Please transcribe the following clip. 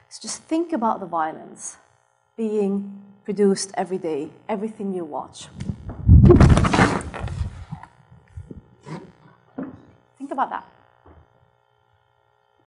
So just think about the violence being produced every day, everything you watch. Think about that.